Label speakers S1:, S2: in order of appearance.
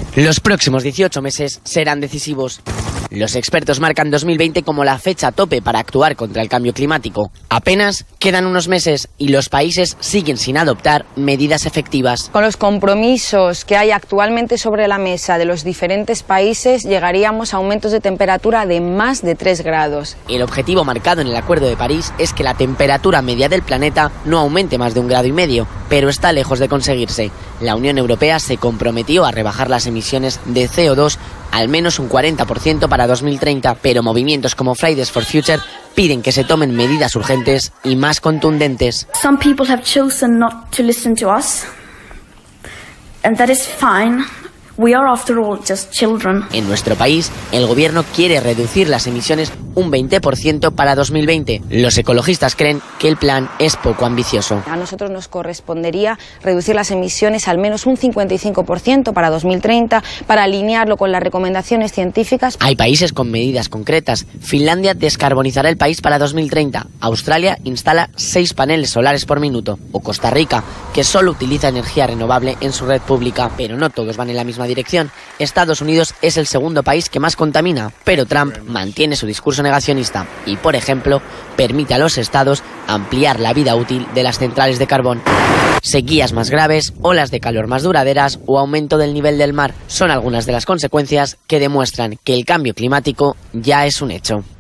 S1: Los próximos 18 meses serán decisivos. Los expertos marcan 2020 como la fecha tope para actuar contra el cambio climático. Apenas quedan unos meses y los países siguen sin adoptar medidas efectivas.
S2: Con los compromisos que hay actualmente sobre la mesa de los diferentes países, llegaríamos a aumentos de temperatura de más de 3 grados.
S1: El objetivo marcado en el Acuerdo de París es que la temperatura media del planeta no aumente más de 1,5 grados, pero está lejos de conseguirse. La Unión Europea se comprometió a rebajar las emisiones de CO2 al menos un 40% para 2030, pero movimientos como Fridays for Future piden que se tomen medidas urgentes y más contundentes.
S3: Some people have chosen not to listen to us, and that is fine. We are, after all, just children.
S1: En nuestro país, el gobierno quiere reducir las emisiones un 20% para 2020. Los ecologistas creen que el plan es poco ambicioso.
S2: A nosotros nos correspondería reducir las emisiones al menos un 55% para 2030, para alinearlo con las recomendaciones científicas.
S1: Hay países con medidas concretas. Finlandia descarbonizará el país para 2030. Australia instala 6 paneles solares por minuto. O Costa Rica, que solo utiliza energía renovable en su red pública. Pero no todos van en la misma dirección. Estados Unidos es el segundo país que más contamina, pero Trump mantiene su discurso negacionista y, por ejemplo, permite a los estados ampliar la vida útil de las centrales de carbón. Sequías más graves, olas de calor más duraderas o aumento del nivel del mar son algunas de las consecuencias que demuestran que el cambio climático ya es un hecho.